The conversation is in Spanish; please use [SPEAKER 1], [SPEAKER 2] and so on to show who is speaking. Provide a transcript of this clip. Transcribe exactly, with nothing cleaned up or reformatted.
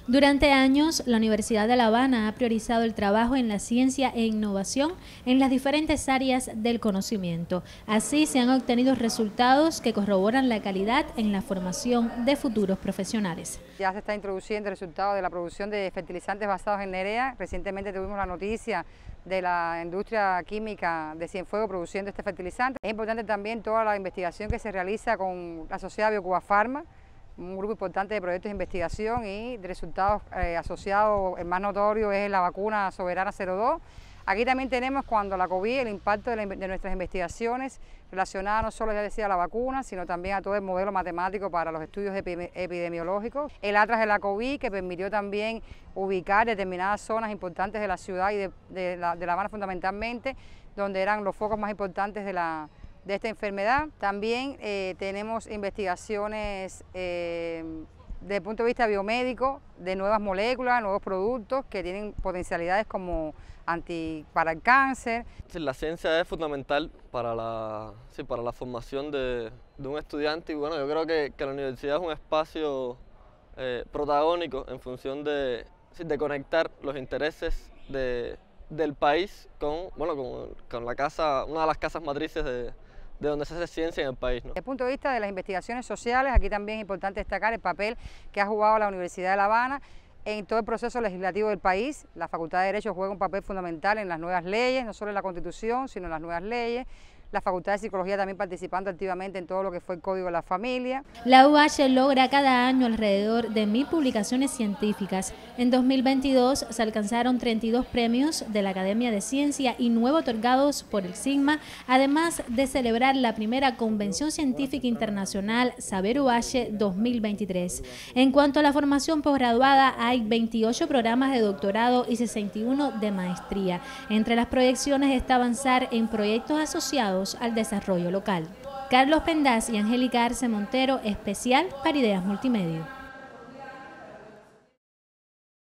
[SPEAKER 1] Durante años, la Universidad de La Habana ha priorizado el trabajo en la ciencia e innovación en las diferentes áreas del conocimiento. Así se han obtenido resultados que corroboran la calidad en la formación de futuros profesionales.
[SPEAKER 2] Ya se está introduciendo el resultado de la producción de fertilizantes basados en nerea. Recientemente tuvimos la noticia de la industria química de Cienfuegos produciendo este fertilizante. Es importante también toda la investigación que se realiza con la sociedad Biocuba Pharma, un grupo importante de proyectos de investigación y de resultados eh, asociados. El más notorio es la vacuna Soberana cero dos. Aquí también tenemos cuando la COVID, el impacto de, la, de nuestras investigaciones relacionadas no solo, ya decía, a la vacuna, sino también a todo el modelo matemático para los estudios epidemiológicos. El atlas de la COVID, que permitió también ubicar determinadas zonas importantes de la ciudad y de, de, la, de La Habana fundamentalmente, donde eran los focos más importantes de la de esta enfermedad. También eh, tenemos investigaciones eh, desde el punto de vista biomédico de nuevas moléculas, nuevos productos que tienen potencialidades como anti para el cáncer.
[SPEAKER 3] Sí, la ciencia es fundamental para la, sí, para la formación de, de un estudiante y bueno, yo creo que, que la universidad es un espacio eh, protagónico en función de, sí, de conectar los intereses de, del país con, bueno, con, con la casa, una de las casas matrices de de donde se hace ciencia en el país, ¿no?
[SPEAKER 2] Desde el punto de vista de las investigaciones sociales, aquí también es importante destacar el papel que ha jugado la Universidad de La Habana en todo el proceso legislativo del país. La Facultad de Derecho juega un papel fundamental en las nuevas leyes, no solo en la Constitución, sino en las nuevas leyes. La Facultad de Psicología también participando activamente en todo lo que fue el Código de la Familia.
[SPEAKER 1] La U H logra cada año alrededor de mil publicaciones científicas. En dos mil veintidós se alcanzaron treinta y dos premios de la Academia de Ciencia y nueve otorgados por el SIGMA, además de celebrar la primera Convención Científica Internacional Saber U H dos mil veintitrés. En cuanto a la formación posgraduada, hay veintiocho programas de doctorado y sesenta y uno de maestría. Entre las proyecciones está avanzar en proyectos asociados al desarrollo local. Carlos Pendaz y Angélica Arce Montero, especial para Ideas Multimedia.